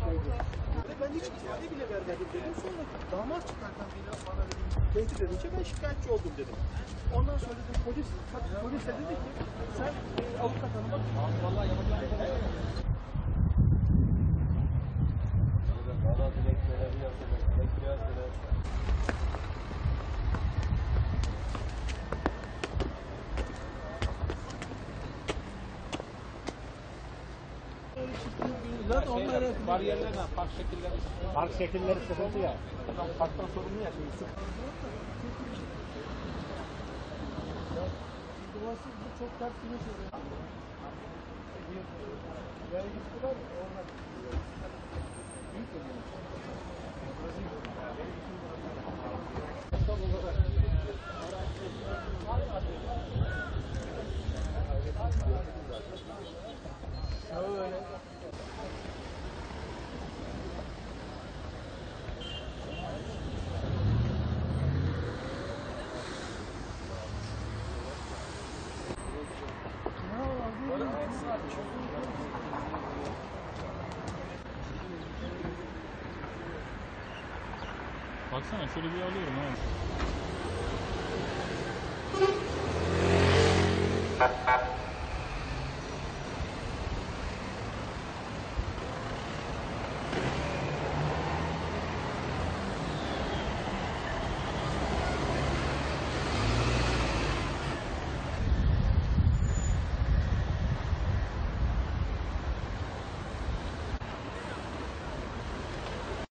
Ben hiç ifade bile vermedim dedim. Sonra damat çıkarken bana dedim, tehdit edince ben şikayetçi oldum dedim. Ondan sonra dedim polis de dedi ki sen avukat hanıma vallahi yapacağım. Bana dilekçeleri yazılır, dilekçe yazılır. Zaten onlara Bariyerlerden park şekilleri sıkıntı ya. parktan sorumlu ya. Duvarsız bu çok ters güneş oluyor. Yaya gittiler oradan. Büyük bir öyle. Baksana şöyle bir alıyorum ha.